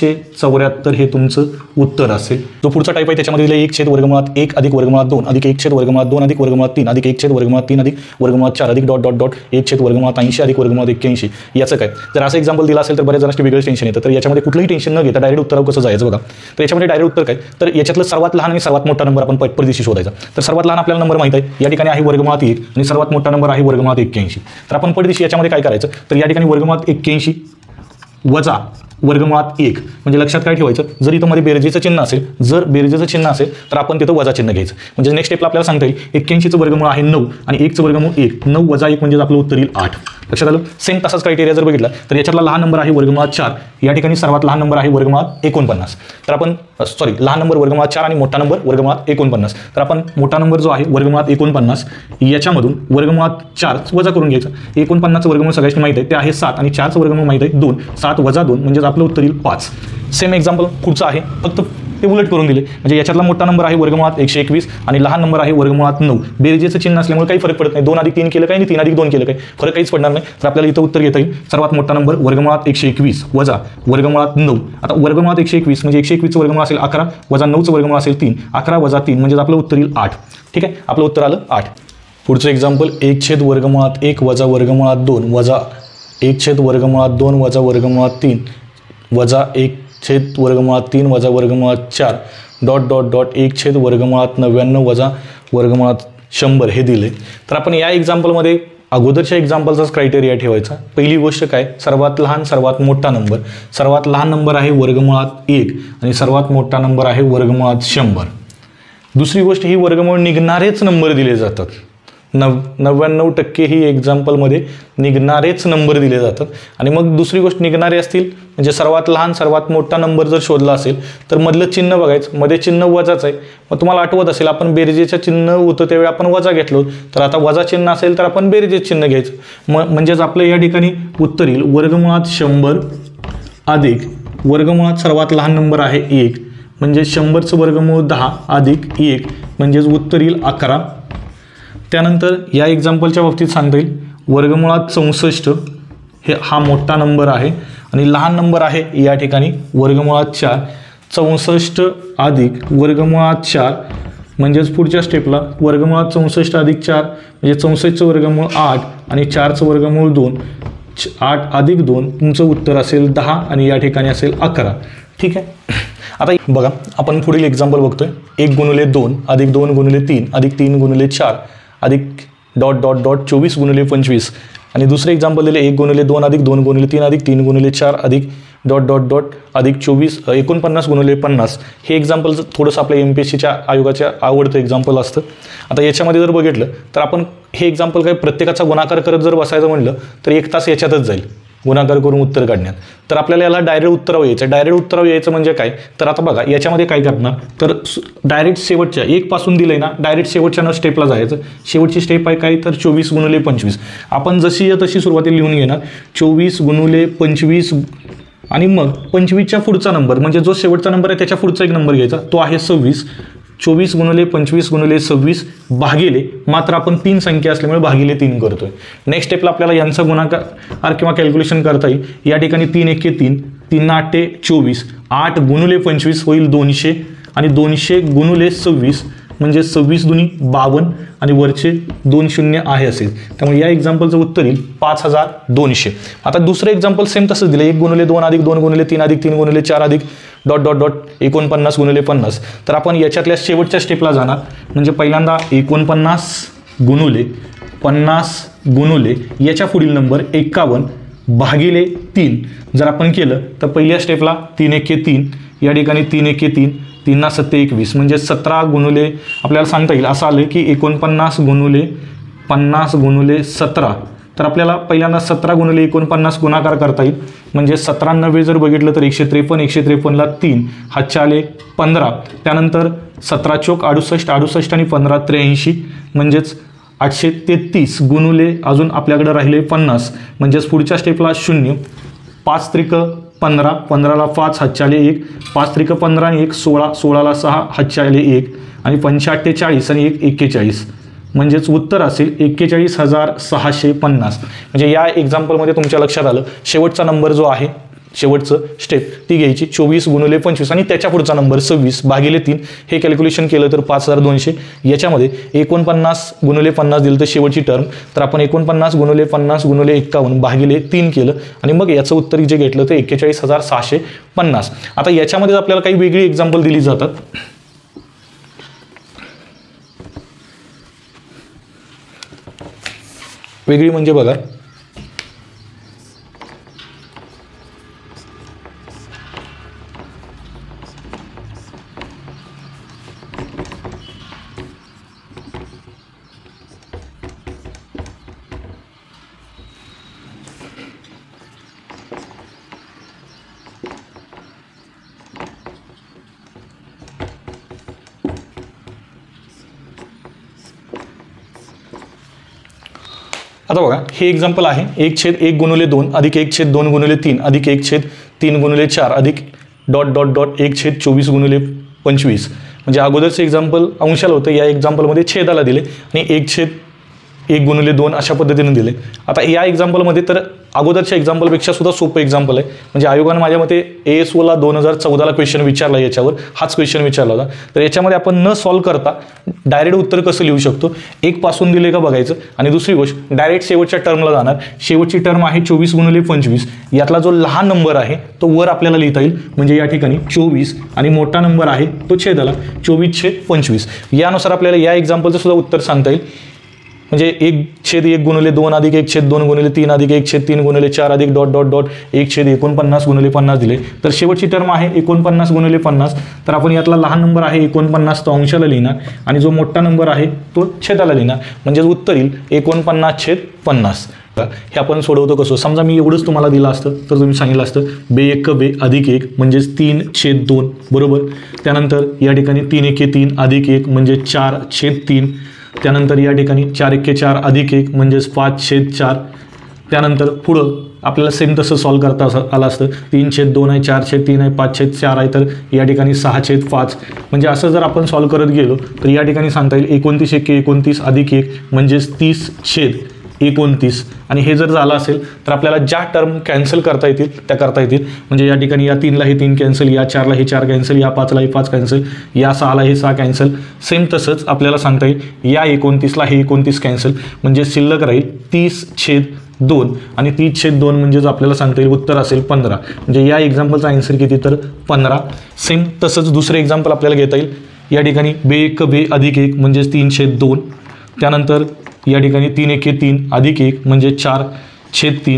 574 हे तुमचं उत्तर असेल. जो पुढचा टाईप आहे त्याच्यामध्ये दिले 1 छेद वर्गमुळात 1 अधिक वर्गमुळात 2 अधिक 1 छेद वर्गमुळात 2 अधिक वर्गमुळात 3 अधिक 1 छेद वर्गमुळात 3 अधिक वर्गमुळात 4 अधिक डॉट डॉट डॉट 1 छेद वर्गमुळात 80 अधिक वर्गमुळात 81. याचं काय जर असं एक्झाम्पल दिला असेल तर बऱ्याच जणांना वेगळंच टेन्शन येतं. तर याच्यामध्ये कुठलंही टेन्शन न घेता डायरेक्ट उत्तरावर कसं जायचं बघा. तर याच्यामध्ये डायरेक्ट उत्तर काय तर याच्यातलं सर्वात लहान आणि सर्वात मोठा नंबर आपण परदेशी शोधायचा. तर सर्वात लहान आपल्याला नंबर माहिती आहे या ठिकाणी आहे वर्गमुळात 1 आणि सर्वात मोठा नंबर आहे वर्गमुळात 81. तर आपण परदेशी याच्यामध्ये काय करायचं तर या ठिकाणी वर्गमुळात 81 वजा वर्गमुळात 1 म्हणजे लक्षात काय ठेवायचं जर इथं मध्ये बेरजेचं चिन्ह असेल, जर बेरजेचं चिन्ह असेल तर आपण तिथं वजा चिन्ह घ्यायचं. म्हणजे नेक्स्ट स्टेपला आपल्याला सांगता येईल 81चं वर्गमूळ आहे 9 आणि 1चं वर्गमूळ 1, 9 वजा 1 म्हणजे आपलं उत्तर येईल 8. लक्षात आलं. सेम तसाच क्रायटेरिया जर बघितला तर याच्यातला लहान नंबर आहे वर्गमुळात 4, या ठिकाणी सर्वात लहान नंबर आहे वर्गमुळात 49. तर आपण लहान नंबर वर्गमुळात 4 आणि मोठा नंबर वर्गमुळात 49. तर आपण मोठा नंबर जो आहे वर्गमुळात 49 याच्यामधून वर्गमुळात 4 वजा करून घ्यायचं. 49चं वर्गमूळ सगळ्यांनी माहिती आहे ते आहे 7 आणि 4चं वर्गमूळ माहिती आहे 2, 7 वजा 2 म्हणजेच आपलं उत्तर येईल 5. सेम एक्झाम्पल पुढचं आहे फक्त ते उलट करून दिले. म्हणजे याच्यातला मोठा नंबर आहे वर्गमुळात 121 आणि लहान नंबर आहे वर्गमुळात 9. बेरजेचं चिन्ह असल्यामुळे काही फरक पडत नाही. 2 अधिक 3 केलं काय आणि 3 अधिक 2 केलं काय फरक काहीच पडणार नाही. तर आपल्याला इथं उत्तर घेता येईल सर्वात मोठा नंबर वर्गमुळात 121 वजा वर्गमुळात 9. आता वर्गमुळात 121 म्हणजे 121चं वर्गमूळ असेल 11 वजा 9चं वर्गमूळ असेल 3, 11 वजा 3 म्हणजे आपलं उत्तर येईल 8. ठीक आहे, आपलं उत्तर आलं 8. पुढचं एक्झाम्पल 1 छेद वर्गमुळात 1 वजा वर्गमुळात 2 वजा 1 छेद वर्गमुळात 2 वजा वर्गमुळात 3 वजा 1 छेद वर्गमुळात 3 वजा वर्गमुळात 4 डॉट डॉट डॉट 1 छेद वर्गमुळात 99 वजा वर्गमुळात 100 हे दिले. तर आपण या एक्झाम्पलमध्ये अगोदरच्या एक्झाम्पलचाच क्रायटेरिया ठेवायचा. पहिली गोष्ट काय सर्वात लहान सर्वात मोठा नंबर. सर्वात लहान नंबर आहे वर्गमुळात 1 आणि सर्वात मोठा नंबर आहे वर्गमुळात 100. दुसरी गोष्ट ही वर्गमूळ निघणारेच नंबर दिले जातात. 99% ही एक्झाम्पलमध्ये निघणारेच नंबर दिले जातात. आणि मग दुसरी गोष्ट निघणारे असतील म्हणजे सर्वात लहान सर्वात मोठा नंबर जर शोधला असेल तर मधलं चिन्ह बघायचं, मध्ये चिन्ह वजाच आहे. मग तुम्हाला आठवत असेल आपण बेरजेचं चिन्ह होतं त्यावेळी आपण वजा घेतलो, तर आता वजा चिन्ह असेल तर आपण बेरजेचं चिन्ह घ्यायचं. म्हणजेच आपलं या ठिकाणी उत्तर येईल वर्गमुळात 100 अधिक वर्गमुळात सर्वात लहान नंबर आहे 1 म्हणजे 100चं वर्गमूळ 10 अधिक 1 म्हणजेच उत्तर येईल 11. त्यानंतर या एक्झाम्पलच्या बाबतीत सांगता येईल वर्गमुळात 64 हा मोठा नंबर आहे आणि लहान नंबर आहे या ठिकाणी वर्गमुळात 4. 64 अधिक वर्गमुळात 4 म्हणजेच पुढच्या स्टेपला वर्गमुळात 64 अधिक 4 म्हणजे 64चं वर्गमूळ 8 आणि 4चं वर्गमूळ 2, 8 अधिक 2 तुमचं उत्तर असेल 10 आणि या ठिकाणी असेल 11. ठीक आहे. आता बघा आपण पुढील एक्झाम्पल बघतोय 1 गुणिले 2 अधिक 2 गुणिले 3 अधिक 3 गुणिले 4 अधिक डॉट डॉट डॉट 24 गुणिले 25 आणि दुसरे एक्झाम्पल दिले 1 गुणिले 2 अधिक 2 गुणिले 3 अधिक 3 गुणिले 4 अधिक डॉट डॉट डॉट अधिक 49 गुणिले 50. हे एक्झाम्पल थोडंसं आपल्या MPSCच्या आयोगाच्या आवडतं एक्झाम्पल असतं. आता याच्यामध्ये जर बघितलं तर आपण हे एक्झाम्पल काय प्रत्येकाचा गुणाकार करत जर बसायचं म्हटलं तर 1 तास याच्यातच जाईल गुणाकार करून उत्तर काढण्यात. तर आपल्याला याला डायरेक्ट उत्तरावर यायचं. डायरेक्ट उत्तरावर यायचं म्हणजे काय, तर आता बघा याच्यामध्ये काय करणार, तर डायरेक्ट शेवटच्या 1 पासून दिलंय ना, डायरेक्ट शेवटच्या स्टेपला जायचं. शेवटची स्टेप आहे काय, तर 24 गुणिले 25. आपण जशी आहे तशी सुरुवातीला लिहून घेणार 24 गुणिले 25 आणि मग 25च्या पुढचा नंबर म्हणजे जो शेवटचा नंबर आहे त्याच्या पुढचा एक नंबर घ्यायचा, तो आहे 26. 24 गुणिले 25 गुणिले 26 भागिले, मात्र आपण 3 संख्या असल्यामुळे भागिले 3 करतोय. नेक्स्ट स्टेपला आपल्याला यांचा गुणाकार किंवा कॅल्क्युलेशन करता येईल. या ठिकाणी 3 एके 3, 3 8 24, 8 गुणिले 25 होईल 200 आणि 200 गुणिले 26 म्हणजे 26 दुनी 52 आणि वरचे 2 शून्य आहे असेल. त्यामुळे या एक्झाम्पलचं उत्तर येईल 5200. आता दुसरं एक्झाम्पल सेम तसंच दिलं, 1 गुणिले 2 अधिक 2 गुणिले 3 अधिक 3 गुणिले 4 अधिक डॉट डॉट डॉट 49 गुणिले 50. तर आपण याच्यातल्या शेवटच्या स्टेपला जाणार. म्हणजे पहिल्यांदा 49 गुणिले 50 गुणिले याच्या पुढील नंबर 51 भागिले 3 जर आपण केलं तर पहिल्या स्टेपला 3 एके 3, या ठिकाणी 3 एके 3, 3 7 21 म्हणजे 17 गुणिले आपल्याला सांगता येईल असं आलं की 49 गुणिले 50 गुणिले 17. तर आपल्याला पहिल्यांदा 17 गुणिले 49 गुणाकार करता येईल. म्हणजे 17 जर बघितलं तर 153, 153ला 3 हातच्या आले 15. त्यानंतर 17 चोक 68, 68 आणि 15 83 म्हणजेच 833 गुणिले अजून आपल्याकडे राहिले 50 म्हणजेच पुढच्या स्टेपला 0. 5 त्रिक 15, 15ला 5 हातच्या आले 1, 5 त्रिक 15 आणि 1 16, 16ला 6 हातच्या आले 1 आणि 45 40 आणि 1 41 म्हणजेच उत्तर असेल 41,650. म्हणजे या एक्झाम्पलमध्ये तुमच्या लक्षात आलं शेवटचा नंबर जो आहे, शेवटचं स्टेप ती घ्यायची 24 गुणिले 25 आणि त्याच्या पुढचा नंबर 26 भागिले 3. हे कॅल्क्युलेशन केलं तर 5200. याच्यामध्ये 49 गुणिले 50 दिलं तर शेवटची टर्म, तर आपण 49 गुणिले 50 गुणिले 51 भागिले 3 केलं आणि मग याचं उत्तर जे घेतलं ते 41,650. आता याच्यामध्ये आपल्याला काही वेगळी एक्झाम्पल दिली जातात. वेगळी म्हणजे बघा, आता बघा हे एक्झाम्पल आहे 1/1 गुणिले 2 अधिक 1/2 गुणिले 3 अधिक 1/3 गुणिले 4 अधिक डॉट डॉट डॉट 1/24 गुणिले 25. म्हणजे अगोदरचं एक्झाम्पल अंशाला होतं, या एक्झाम्पलमध्ये छेदाला दिले आणि 1/1 गुणिले 2 अशा पद्धतीने दिले. आता या एक्झाम्पलमध्ये तर अगोदरच्या एक्झाम्पलपेक्षा सुद्धा सोपं एक्झाम्पल आहे. म्हणजे आयोगानं माझ्या मते ASOला 2014ला क्वेश्चन विचारला, याच्यावर हाच क्वेश्चन विचारला होता. तर याच्यामध्ये आपण न सॉल्व करता डायरेक्ट उत्तर कसं लिहू शकतो, 1 पासून दिले का बघायचं आणि दुसरी गोष्ट डायरेक्ट शेवटच्या टर्मला जाणार. शेवटची टर्म आहे 24 गुणिले 25. यातला जो लहान नंबर आहे तो वर आपल्याला लिहिता येईल. म्हणजे या ठिकाणी 24 आणि मोठा नंबर आहे तो छेदाला 24/25. यानुसार आपल्याला या एक्झाम्पलचं सुद्धा उत्तर सांगता येईल. म्हणजे 1/1 गुणिले 2 अधिक 1/2 गुणिले 3 अधिक 1/3 गुणिले 4 अधिक डॉट डॉट डॉट 1/49 गुणिले 50 दिले. तर शेवटची टर्म आहे 49 गुणिले 50. तर आपण यातला लहान नंबर आहे 49 तो अंशाला लिहिणार आणि जो मोठा नंबर आहे तो छेदाला लिहिणार. म्हणजे उत्तर येईल 49/50. हे आपण सोडवतो कसं, समजा मी एवढंच तुम्हाला दिलं असतं तर तुम्ही सांगितलं असतं 2 अधिक 1 म्हणजेच 3/2 बरोबर. त्यानंतर या ठिकाणी 3 एके 3 अधिक 1 म्हणजे 4/3. त्यानंतर या ठिकाणी 4 एके 4 अधिक 1 म्हणजेच 5/4. त्यानंतर पुढं आपल्याला सेम तसं सॉल्व करता आलं असतं 3/2 आहे, 4/3 आहे, 5/4 आहे, तर या ठिकाणी 6/5. म्हणजे असं जर आपण सॉल्व करत गेलो तर या ठिकाणी सांगता येईल 29 एके 29 अधिक 1 म्हणजेच 30/29. आणि हे जर झालं असेल तर आपल्याला ज्या टर्म कॅन्सल करता येतील त्या करता येतील. म्हणजे या ठिकाणी या 3ला हे 3 कॅन्सल, या 4ला हे 4 कॅन्सल, या 5ला हे 5 कॅन्सल, या 6ला हे 6 कॅन्सल. सेम तसंच आपल्याला सांगता येईल या 29ला हे 29 कॅन्सल. म्हणजे शिल्लक राहील 30/2 आणि 30/2 म्हणजेच आपल्याला सांगता येईल उत्तर असेल 15. म्हणजे या एक्झाम्पलचा आन्सर किती तर 15. सेम तसंच दुसरं एक्झाम्पल आपल्याला घेता येईल. या ठिकाणी 2 अधिक 1 म्हणजेच 3/2. त्यानंतर या ठिकाणी 3 एके 3 अधिक 1 म्हणजे 4/3.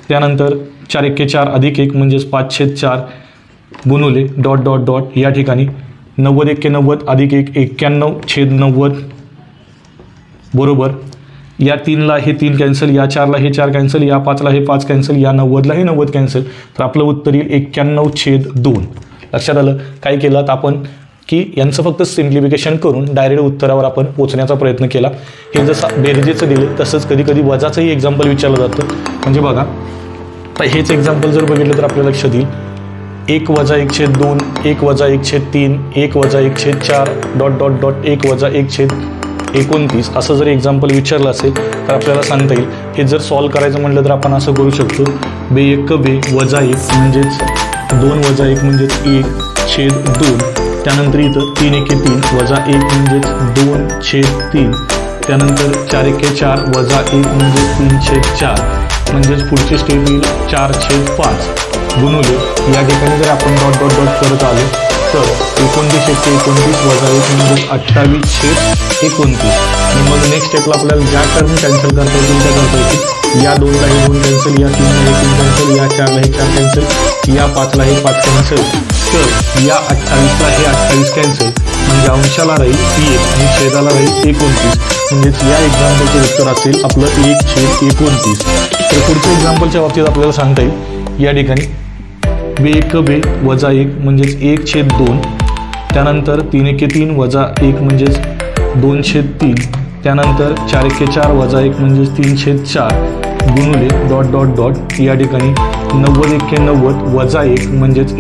त्यानंतर 4 एक्के 4 अधिक 1 म्हणजेच 5/4 गुणुले डॉट डॉट डॉट या ठिकाणी 90 एक्के 90 अधिक 1 91/90 बरोबर या 3ला हे 3 कॅन्सल, या 4ला हे 4 कॅन्सल, या 5ला हे 5 कॅन्सल, या 90ला हे 90 कॅन्सल, तर आपलं उत्तर येईल 91/2. लक्षात आलं. काय केलं आपण की यांचं फक्त सिम्प्लिफिकेशन करून डायरेक्ट उत्तरावर आपण पोचण्याचा प्रयत्न केला. हे जसं बेरजेचं दिलं तसंच कधी कधी वजाचंही एक्झाम्पल विचारलं जातं. म्हणजे बघा तर हेच एक्झाम्पल जर बघितलं तर आपल्या लक्षात येईल 1 - 1/2 1 - 1/3 1 - 1/4 डॉट डॉट डॉट 1 - 1/29 असं जर एक्झाम्पल विचारलं असेल तर आपल्याला सांगता येईल. हे जर सॉल्व करायचं म्हटलं तर आपण असं करू शकतो 2 × 2 - 1 म्हणजेच 2 - 1 म्हणजेच 1/2. त्यानंतर इथं 3 एक्के 3 - 1 म्हणजेच 2/3. त्यानंतर 4 एक्के 4 - 1 म्हणजे 3/4 म्हणजेच पुढची स्टेप येईल 4/5 गुणुले या ठिकाणी जर आपण डॉट डॉट डॉट करत आलो तर 29 एक्के 29 - 1 म्हणजे 28/29. आणि मग नेक्स्ट स्टेपला आपल्याला ज्या टर्म कॅन्सल करता येतील त्या करता येतील. या 2ला हे 2 कॅन्सल, या 3ला हे 3 कॅन्सल, या 4ला हे 4 कॅन्सल, या 5ला हे 5 कॅन्सल, तर या 28ला हे 28 कॅन्सल म्हणजे अंशाला राहील 1 आणि छेदाला राहील 29. म्हणजेच या एक्झाम्पलचं उत्तर असेल आपलं 1/29. तर पुढच्या एक्झाम्पलच्या बाबतीत आपल्याला सांगता येईल या ठिकाणी 2 × 2 - 1 म्हणजेच 1/2. त्यानंतर 3 एक्के 3 - 1 म्हणजेच 2/3. त्यानंतर 4 एक्के 4 - 1 म्हणजेच 3/4 गुणुले डॉट डॉट डॉट या ठिकाणी 90 एक्के 90 - 1 म्हणजेच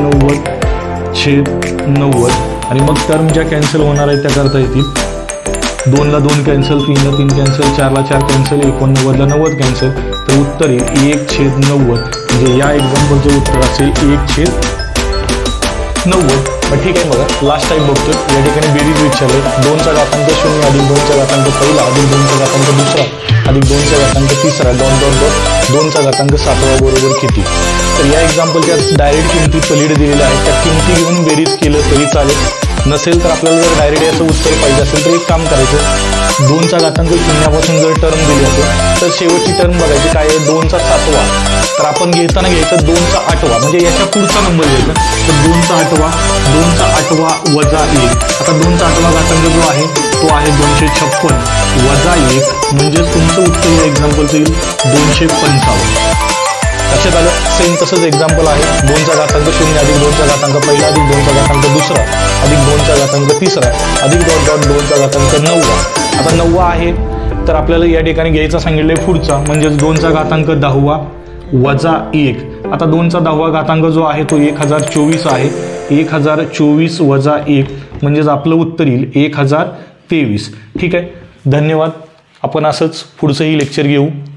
89/90. आणि मग टर्म ज्या कॅन्सल होणार आहेत त्या करता येतील. 2ला 2 कॅन्सल, 3ला 3 कॅन्सल, 4ला 4 कॅन्सल, 89ला 90 कॅन्सल, तर उत्तर येईल 1/90. म्हणजे या एक्झाम्पलचं उत्तर असेल 1/90. मग ठीक आहे. बघा लास्ट टाईम बघतोय या ठिकाणी बेरीज विचारले 2चा घातांक 0 अधिक 2चा घातांक पहिला अधिक 2चा घातांक दुसरा अधिक 2चा घातांक तिसरा डॉट डॉट डॉट 2चा घातांक 7वा बरोबर किती. तर या एक्झाम्पलच्या डायरेक्ट किमती पलीड दिलेल्या आहेत. त्या किमती घेऊन बेरीज केलं तरी चालेल. नसेल तर आपल्याला जर डायरेक्ट याचं उत्तर पाहिजे असेल तर एक काम करायचं 2चा घातांक 0पासून जर टर्म दिली असेल तर शेवटची टर्म बघायची काय आहे 2चा 7वा. तर आपण घेताना घ्यायचं 2चा 8वा म्हणजे याच्या पुढचा नंबर घ्यायचा. तर 2चा 8वा 2चा 8वा - 1. आता 2चा 8वा घातांक जो आहे तो आहे 256 - 1 म्हणजेच तुमचं उत्तर या एक्झाम्पलचं येईल 255. लक्षात आलं. सेम तसंच एक्झाम्पल आहे 2चा घातांक 0 अधिक 2चा घातांक पहिला अधिक 2चा घातांक दुसरा अधिक 2चा घातांक तिसरा अधिक डॉट डॉट 2चा घातांक 9वा. आता 9वा आहे तर आपल्याला या ठिकाणी घ्यायचा सांगितलंय पुढचा म्हणजेच 2चा घातांक 10वा - 1. आता 2चा 10वा घातांक जो आहे तो 1024 आहे. 1024 - 1 म्हणजेच आपलं उत्तर येईल 1023. ठीक आहे. धन्यवाद. आपण असंच पुढचंही लेक्चर घेऊ.